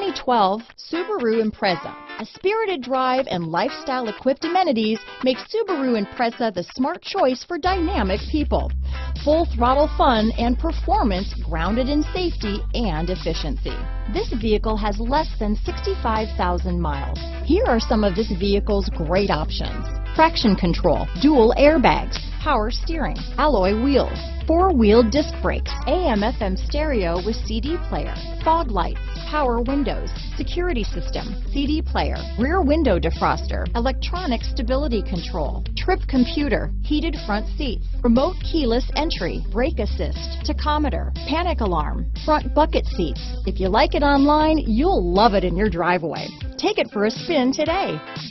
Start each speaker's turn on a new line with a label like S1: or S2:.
S1: 2012 Subaru Impreza. A spirited drive and lifestyle-equipped amenities make Subaru Impreza the smart choice for dynamic people. Full throttle fun and performance grounded in safety and efficiency. This vehicle has less than 65,000 miles. Here are some of this vehicle's great options: traction control, dual airbags, power steering, alloy wheels, four-wheel disc brakes, AM/FM stereo with CD player, fog lights, power windows, security system, CD player, rear window defroster, electronic stability control, trip computer, heated front seats, remote keyless entry, brake assist, tachometer, panic alarm, front bucket seats. If you like it online, you'll love it in your driveway. Take it for a spin today.